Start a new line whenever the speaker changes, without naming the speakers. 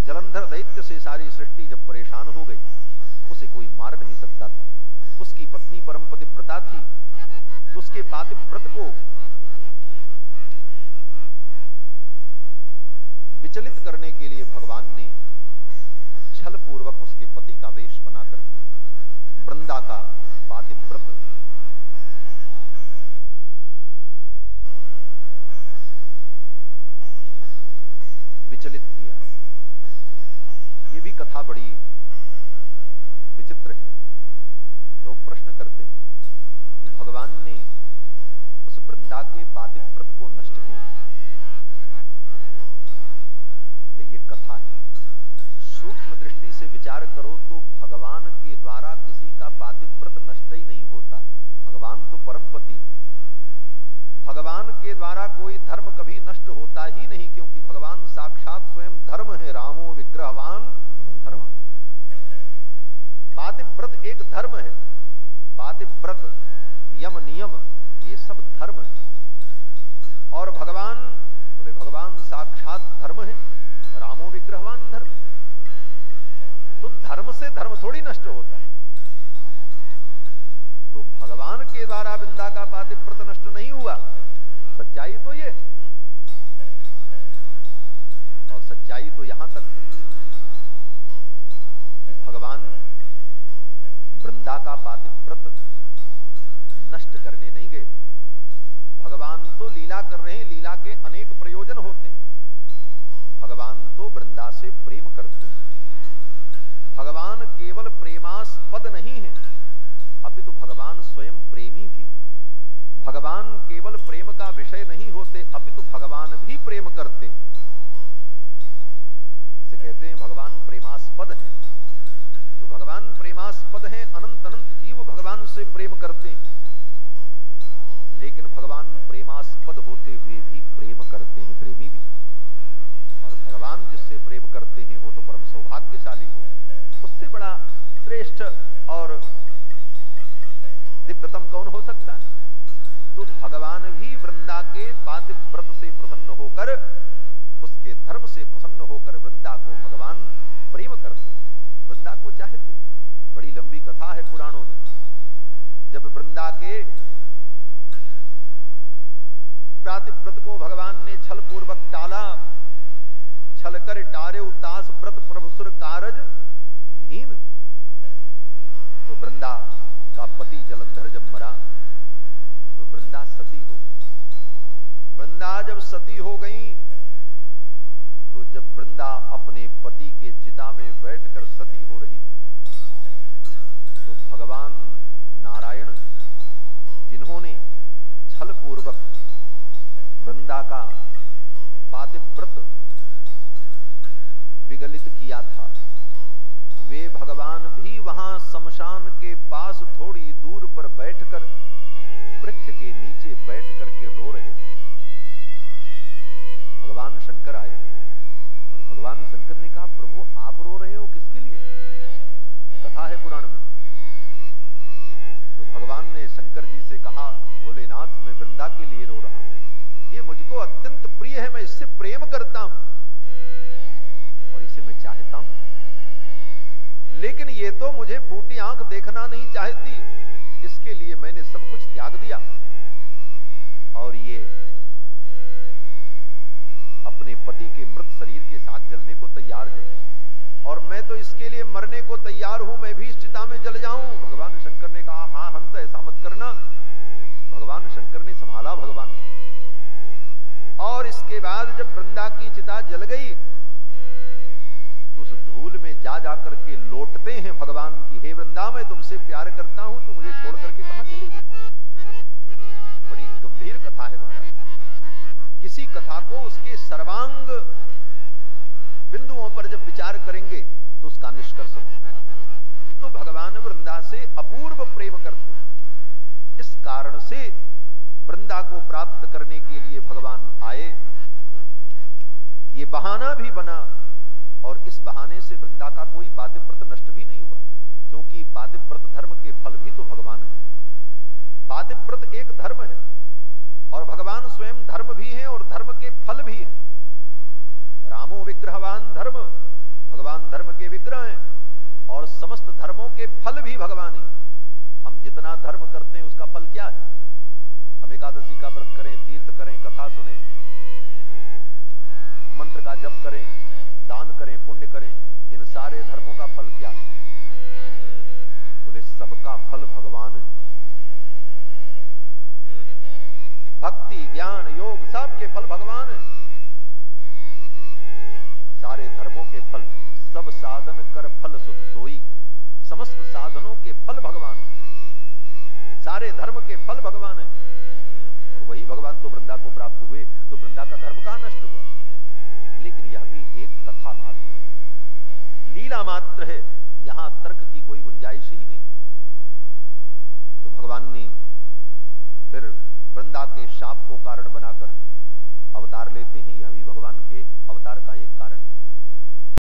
जलंधर दैत्य से सारी सृष्टि जब परेशान हो गई, उसे कोई मार नहीं सकता था। उसकी पत्नी परम पतिव्रता थी, तो उसके पातिव्रत को विचलित करने के लिए भगवान ने छल पूर्वक उसके पति का वेश बना करके वृंदा का पातिव्रत विचलित किया। यह भी कथा बड़ी विचित्र है। लोग प्रश्न करते हैं कि भगवान ने उस वृंदा के पातिव्रत को नष्ट क्यों किया? ये कथा है। सूक्ष्म दृष्टि से विचार करो तो भगवान के द्वारा किसी का पातिव्रत नष्ट ही नहीं होता। भगवान तो परमपति, भगवान के द्वारा कोई धर्म कभी नष्ट होता ही नहीं, क्योंकि भगवान साक्षात स्वयं धर्म है। रामो विग्रहवान धर्म। पातिव्रत एक धर्म है। पातिव्रत, यम नियम, ये सब धर्म है। और भगवान बोले भगवान साक्षात धर्म है। रामो विग्रहवान धर्म। तो धर्म से धर्म थोड़ी नष्ट होता है। तो भगवान के द्वारा वृंदा का पातिव्रत नष्ट नहीं हुआ। सच्चाई तो ये, और सच्चाई तो यहां तक है कि भगवान वृंदा का पातिव्रत नष्ट करने नहीं गए। भगवान तो लीला कर रहे हैं, लीला के अनेक प्रयोजन होते हैं। भगवान तो वृंदा से प्रेम करते हैं। भगवान केवल प्रेमास्पद नहीं है, अपितु भगवान स्वयं प्रेमी भी। भगवान केवल प्रेम का विषय नहीं होते, अपितु भगवान भी प्रेम करते। इसे कहते हैं भगवान प्रेमास्पद है। तो भगवान प्रेमास्पद है। अनंत अनंत जीव भगवान से प्रेम करते हैं, लेकिन भगवान प्रेमास्पद होते हुए भी प्रेम करते हैं, प्रेमी भी। और भगवान जिससे प्रेम करते हैं वो तो परम सौभाग्यशाली हो। उससे बड़ा श्रेष्ठ और दिव्यतम कौन हो सकता है? तो भगवान भी वृंदा के पातिव्रत से प्रसन्न होकर, उसके धर्म से प्रसन्न होकर वृंदा को भगवान प्रेम करते, वृंदा को चाहते। बड़ी लंबी कथा है पुराणों में। जब वृंदा के पातिव्रत को भगवान ने छल पूर्वक टाला, छल कर टारे उतास व्रत प्रभुसुर कारज हीन। तो वृंदा का पति जलंधर जब मरा तो वृंदा सती हो गई। वृंदा जब सती हो गई तो जब वृंदा अपने पति के चिता में बैठकर सती हो रही थी, तो भगवान नारायण जिन्होंने छल पूर्वक वृंदा का पातिव्रत विगलित किया था, वे भगवान भी वहां शमशान के पास थोड़ी दूर पर बैठकर वृक्ष के नीचे बैठ करके रो रहे थे। भगवान शंकर आए और भगवान शंकर ने कहा, प्रभु आप रो रहे हो किसके लिए? कथा है पुराण में। तो भगवान ने शंकर जी से कहा, भोलेनाथ मैं वृंदा के लिए रो रहा हूं। ये मुझको अत्यंत प्रिय है, मैं इससे प्रेम करता हूं और इसे मैं चाहता हूं, लेकिन ये तो मुझे फूटी आंख देखना नहीं चाहती। इसके लिए मैंने सब कुछ त्याग दिया और ये अपने पति के मृत शरीर के साथ जलने को तैयार है, और मैं तो इसके लिए मरने को तैयार हूं, मैं भी इस चिता में जल जाऊं। भगवान शंकर ने कहा, हाँ हंत ऐसा मत करना। भगवान शंकर ने संभाला भगवान को, और इसके बाद जब वृंदा की चिता जल गई तो उस धूल में जा जाकर के लौटते हैं भगवान की, हे वृंदा मैं तुमसे प्यार करता हूं, तू मुझे छोड़ करके कहां चलेगी? बड़ी गंभीर कथा है महाराज। किसी कथा को उसके सर्वांग बिंदुओं पर जब विचार करेंगे तो उसका निष्कर्ष समझ में आता है। तो भगवान वृंदा से अपूर्व प्रेम करते, इस कारण से वृंदा को प्राप्त करने के लिए भगवान आए। ये बहाना भी बना, और इस बहाने से वृंदा का कोई पातिव्रत नष्ट भी नहीं हुआ, क्योंकि पातिव्रत धर्म के फल भी तो भगवान है। पातिव्रत एक धर्म है और भगवान स्वयं धर्म भी है और धर्म के फल भी है। रामो विग्रहवान धर्म, और समस्त धर्मों के फल भी भगवान ही। हम जितना धर्म करते हैं उसका फल क्या है? हम एकादशी का व्रत करें, तीर्थ करें, कथा सुने, मंत्र का जप करें, दान करें, पुण्य करें, इन सारे धर्मों का फल क्या है? बोले सबका फल भगवान है। भक्ति, ज्ञान, योग सबके फल भगवान है। सारे धर्मों के फल, सब साधन कर फल सुख सोई, समस्त साधनों के फल भगवान है। सारे धर्म के फल भगवान है। और वही भगवान तो वृंदा को प्राप्त हुए, तो वृंदा का धर्म कहां नष्ट हुआ? लेकिन यह भी एक कथा मात्र है, लीला मात्र है, यहां तर्क की कोई गुंजाइश ही नहीं। तो भगवान ने फिर वृंदा के शाप को कारण बनाकर अवतार लेते हैं। यह भी भगवान के अवतार का एक कारण।